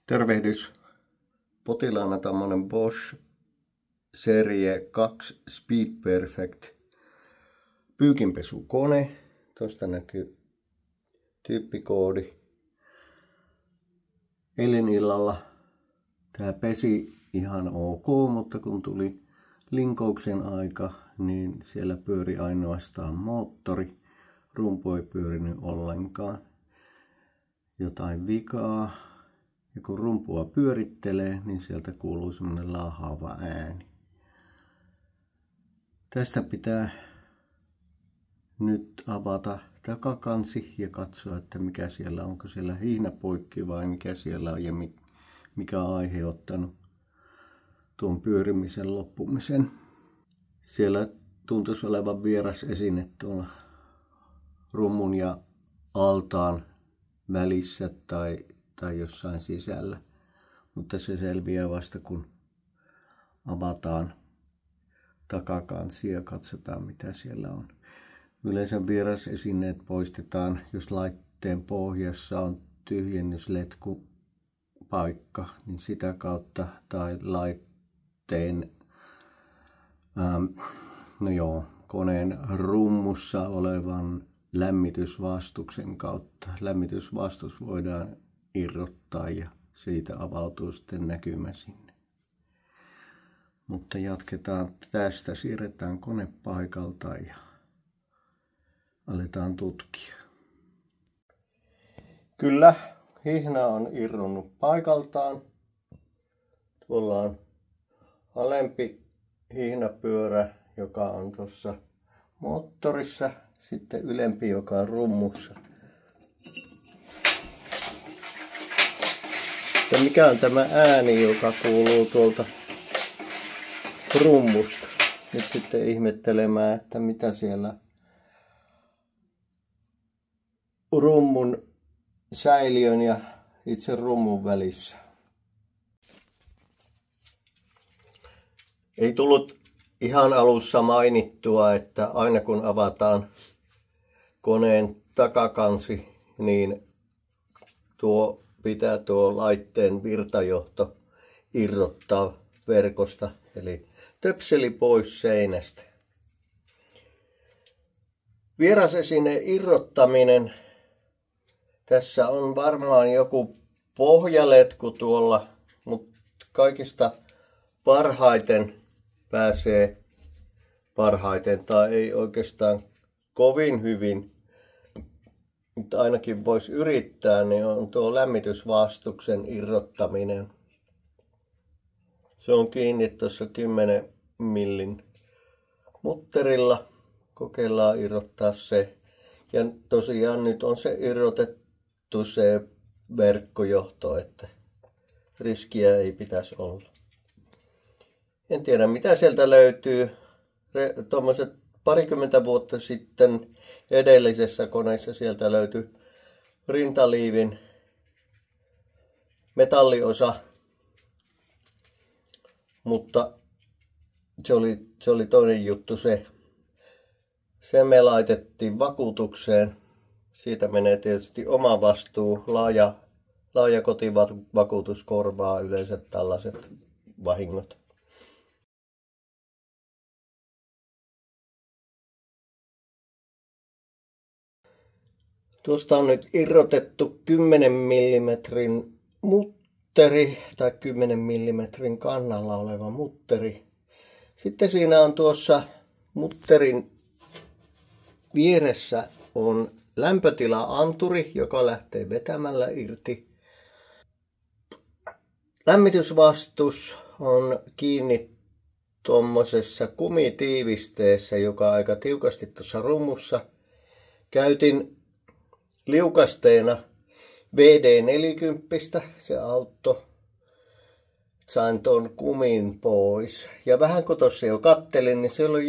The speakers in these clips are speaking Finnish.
Tervehdys. Potilaana tämmönen Bosch Serie 2 Speed Perfect pyykinpesukone. Tuosta näkyy tyyppikoodi. Eilen illalla tää pesi ihan ok, mutta kun tuli linkouksen aika, niin siellä pyöri ainoastaan moottori. Rumpu ei pyörinyt ollenkaan. Jotain vikaa. Ja kun rumpua pyörittelee, niin sieltä kuuluu semmoinen laahaava ääni. Tästä pitää nyt avata takakansi ja katsoa, että mikä siellä on. Onko siellä hihna poikki vai mikä siellä on ja mikä on aiheuttanut tuon pyörimisen loppumisen. Siellä tuntuisi olevan vieras esine tuolla rummun ja altaan välissä tai jossain sisällä, mutta se selviää vasta kun avataan takakansi ja katsotaan mitä siellä on. Yleensä vierasesineet poistetaan, jos laitteen pohjassa on tyhjennysletkupaikka, niin sitä kautta tai laitteen koneen rummussa olevan lämmitysvastuksen kautta. Lämmitysvastus voidaan irrottaa ja siitä avautuu sitten näkymä sinne. Mutta jatketaan tästä, siirretään kone paikalta ja aletaan tutkia. Kyllä, hihna on irronnut paikaltaan. Tuolla on alempi hihnapyörä, joka on tuossa moottorissa, sitten ylempi, joka on rummussa. Ja mikä on tämä ääni, joka kuuluu tuolta rummusta? Nyt sitten ihmettelemään, että mitä siellä rummun säiliön ja itse rummun välissä. Ei tullut ihan alussa mainittua, että aina kun avataan koneen takakansi, niin pitää tuo laitteen virtajohto irrottaa verkosta, eli töpseli pois seinästä. Vierasesine irrottaminen. Tässä on varmaan joku pohjaletku tuolla, mutta kaikista parhaiten tai ei oikeastaan kovin hyvin, mutta ainakin voisi yrittää, niin on tuo lämmitysvastuksen irrottaminen. Se on kiinni tuossa 10 millin mutterilla. Kokeillaan irrottaa se. Ja tosiaan nyt on se irrotettu se verkkojohto, että riskiä ei pitäisi olla. En tiedä mitä sieltä löytyy. Tuommoiset parikymmentä vuotta sitten edellisessä koneessa sieltä löytyi rintaliivin metalliosa, mutta se oli toinen juttu se. Se me laitettiin vakuutukseen. Siitä menee tietysti oma vastuu. Laaja kotivakuutus korvaa yleensä tällaiset vahingot. Tuosta on nyt irrotettu 10 mm mutteri tai 10 mm kannalla oleva mutteri. Sitten siinä on tuossa mutterin vieressä on lämpötila-anturi, joka lähtee vetämällä irti. Lämmitysvastus on kiinni tuommoisessa kumitiivisteessä, joka on aika tiukasti tuossa rummussa. Käytin liukasteena VD40, se auttoi. Sain tuon kumin pois. Ja vähän kun tuossa jo kattelin, niin siellä on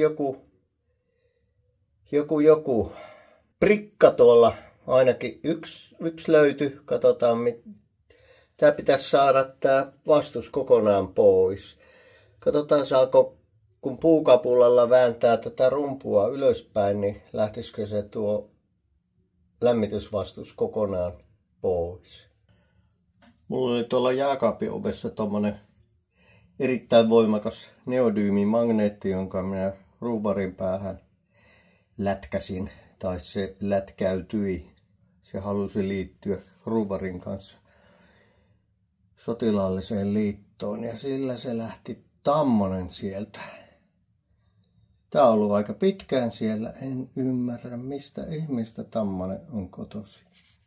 joku prikka tuolla. Ainakin yksi löytyi. Katsotaan, tää pitäisi saada tää vastus kokonaan pois. Katsotaan saako, kun puukapulalla vääntää tätä rumpua ylöspäin, niin lähtisikö se tuo lämmitysvastus kokonaan pois. Mulla oli tuolla jääkaapin ovessa tommonen erittäin voimakas neodyymimagneetti, jonka minä ruuvarin päähän lätkäsin, tai se lätkäytyi. Se halusi liittyä ruuvarin kanssa sotilaalliseen liittoon ja sillä se lähti tammonen sieltä. Tää on ollut aika pitkään siellä, en ymmärrä mistä ihmistä tammonen on kotoisin.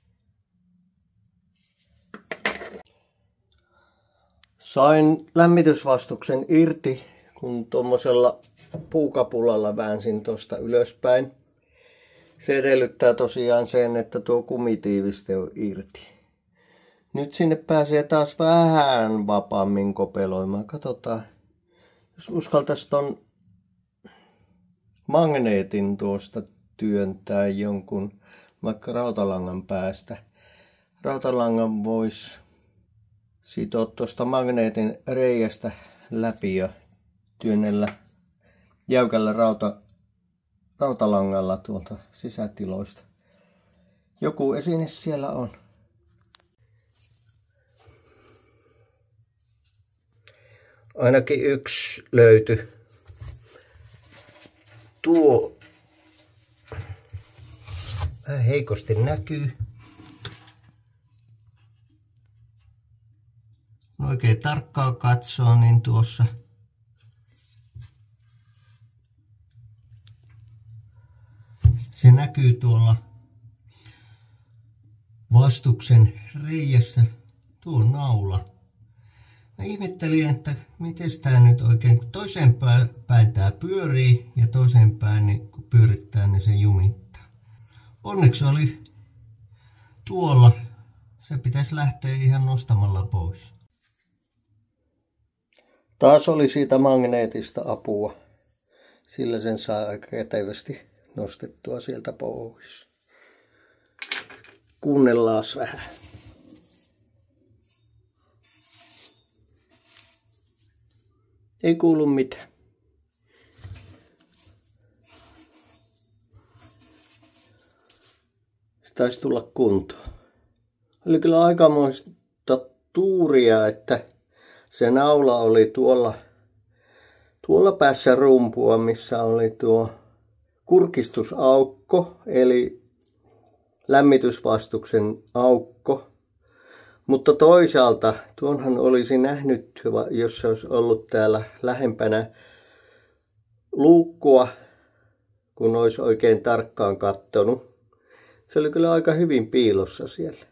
Sain lämmitysvastuksen irti, kun tuommoisella puukapulalla väänsin tuosta ylöspäin. Se edellyttää tosiaan sen, että tuo kumitiiviste on irti. Nyt sinne pääsee taas vähän vapaammin kopeloimaan. Katsotaan, jos uskaltaisi ton magneetin tuosta työntää jonkun vaikka rautalangan päästä. Rautalangan voisi sitoa tuosta magneetin reiästä läpi ja työnnellä jäykällä rautalangalla tuolta sisätiloista. Joku esine siellä on. Ainakin yksi löytyi. Tuo vähän heikosti näkyy. Kun oikein tarkkaan katsoo, niin tuossa se näkyy tuolla vastuksen reiässä, tuo naula. Mä ihmettelin, että miten tää nyt oikein, kun toiseen päin tää pyörii ja toiseen päin niin kun pyörittää, niin se jumittaa. Onneksi oli tuolla, se pitäisi lähteä ihan nostamalla pois. Taas oli siitä magneetista apua, sillä sen saa aika kätevästi nostettua sieltä pois. Kuunnellaan vähän. Ei kuulu mitään. Se taisi tulla kuntoon. Oli kyllä aikamoista tuuria, että se naula oli tuolla päässä rumpua, missä oli tuo kurkistusaukko, eli lämmitysvastuksen aukko. Mutta toisaalta tuonhan olisi nähnyt, jos se olisi ollut täällä lähempänä luukkua, kun olisi oikein tarkkaan katsonut. Se oli kyllä aika hyvin piilossa siellä.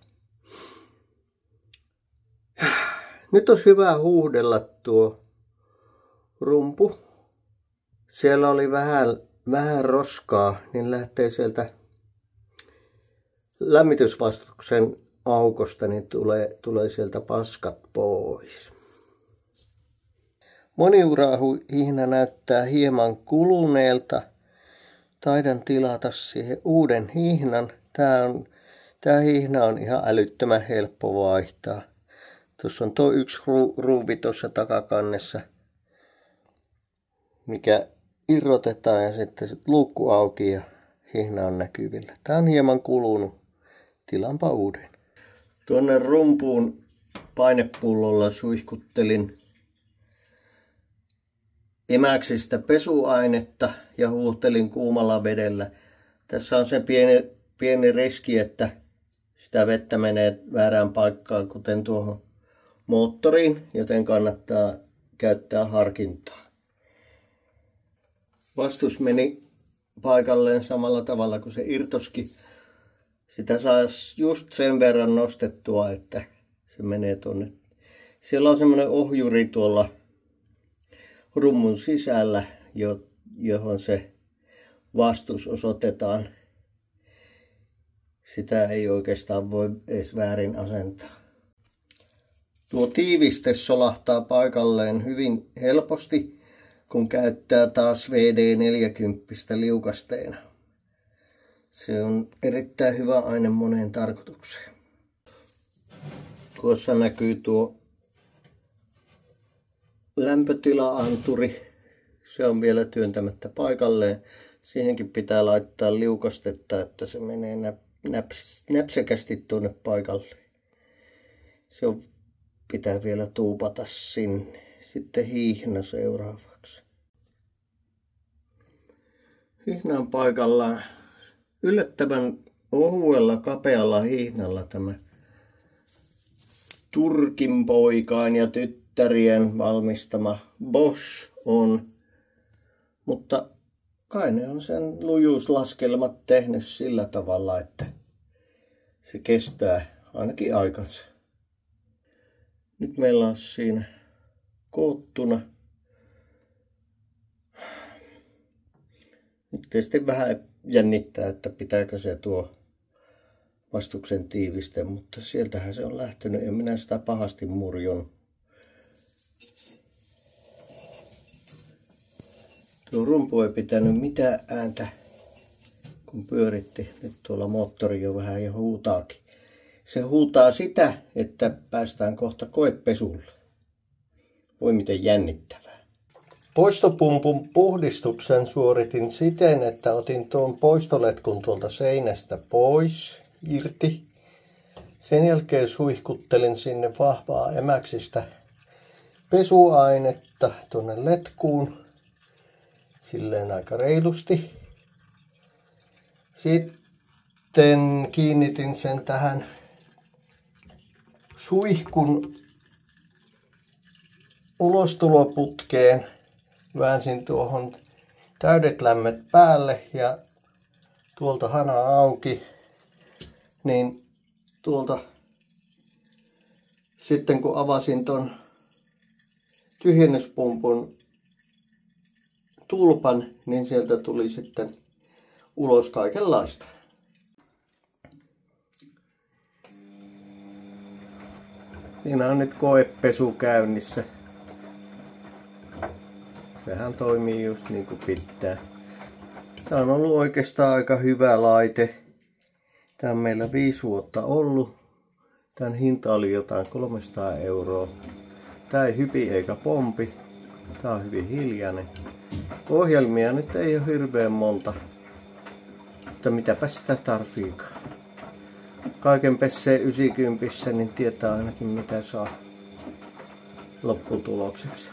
Nyt olisi hyvä huuhdella tuo rumpu. Siellä oli vähän roskaa, niin lähtee sieltä lämmitysvastuksen aukosta, niin tulee sieltä paskat pois. Moniurahihna näyttää hieman kuluneelta. Taidan tilata siihen uuden hihnan. Tää hihna on ihan älyttömän helppo vaihtaa. Tuossa on tuo yksi ruuvi tuossa takakannessa, mikä irrotetaan ja sitten luukku auki ja hihna on näkyvillä. Tää on hieman kulunut. Tilaanpa uuden. Tuonne rumpuun painepullolla suihkuttelin emäksistä pesuainetta ja huuhtelin kuumalla vedellä. Tässä on se pieni riski, että sitä vettä menee väärään paikkaan, kuten tuohon moottoriin, joten kannattaa käyttää harkintaa. Vastus meni paikalleen samalla tavalla kuin se irtoskin. Sitä saisi just sen verran nostettua, että se menee tuonne. Siellä on semmoinen ohjuri tuolla rummun sisällä, johon se vastus osoitetaan. Sitä ei oikeastaan voi edes väärin asentaa. Tuo tiiviste solahtaa paikalleen hyvin helposti, kun käyttää taas VD40 liukasteena. Se on erittäin hyvä aine moneen tarkoitukseen. Tuossa näkyy tuo lämpötila-anturi. Se on vielä työntämättä paikalleen. Siihenkin pitää laittaa liukastetta, että se menee näpsäkästi tuonne paikalle. Se on pitää vielä tuupata sinne. Sitten hihna seuraavaksi. Hihna on paikallaan. Yllättävän ohuella kapealla hihnalla tämä Turkin poikain ja tyttärien valmistama Bosch on. Mutta kai ne on sen lujuuslaskelmat tehnyt sillä tavalla, että se kestää ainakin aikansa. Nyt meillä on siinä koottuna. Nyt tietysti vähän jännittää, että pitääkö se tuo vastuksen tiiviste, mutta sieltähän se on lähtenyt ja minä sitä pahasti murjon. Tuo rumpu ei pitänyt mitään ääntä, kun pyöritti. Nyt tuolla moottori jo vähän ja huutaakin. Se huutaa sitä, että päästään kohta koepesulle. Voi miten jännittävää. Poistopumpun puhdistuksen suoritin siten, että otin tuon poistoletkun tuolta seinästä pois, irti. Sen jälkeen suihkuttelin sinne vahvaa emäksistä pesuainetta tuonne letkuun. Silleen aika reilusti. Sitten kiinnitin sen tähän suihkun ulostuloputkeen. Väänsin tuohon täydet lämmöt päälle ja tuolta hana auki. Niin tuolta sitten kun avasin ton tyhjennyspumpun tulpan, niin sieltä tuli sitten ulos kaikenlaista. Siinä on nyt koepesu käynnissä. Sehän toimii just niin kuin pitää. Tämä on ollut oikeastaan aika hyvä laite. Tämä on meillä 5 vuotta ollut. Tämän hinta oli jotain 300 €. Tämä ei hypi eikä pompi. Tämä on hyvin hiljainen. Ohjelmia nyt ei ole hirveän monta. Mutta mitäpä sitä tarviikaan. Kaiken pessee 90, niin tietää ainakin mitä saa lopputulokseksi.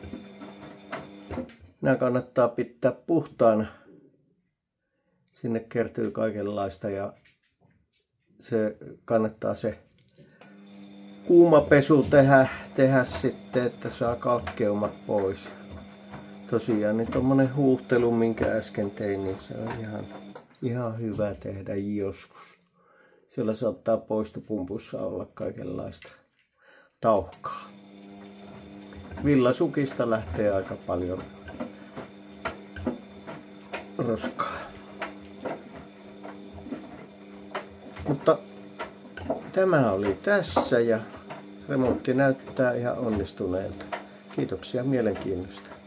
Nämä kannattaa pitää puhtaana. Sinne kertyy kaikenlaista ja se kannattaa se kuuma pesu tehdä sitten, että saa kalkkeumat pois. Tosiaan niin tommonen huuhtelu, minkä äsken tein, niin se on ihan hyvä tehdä joskus. Siellä saattaa poistopumpussa olla kaikenlaista tauhkaa. Villasukista lähtee aika paljon roskaa. Mutta tämä oli tässä ja remontti näyttää ihan onnistuneelta. Kiitoksia mielenkiinnosta.